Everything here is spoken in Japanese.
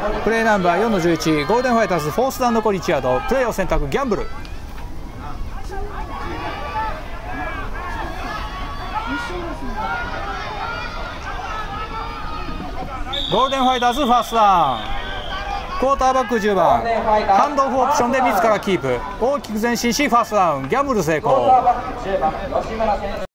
プレーナンバー4の11ゴールデンファイターズフォースダウン残り1ヤード、プレーを選択、ギャンブル。ゴールデンファイターズファーストダウン。クォーターバック10番ハンドオフオプションで自らキープ、大きく前進しファーストダウン、ギャンブル成功。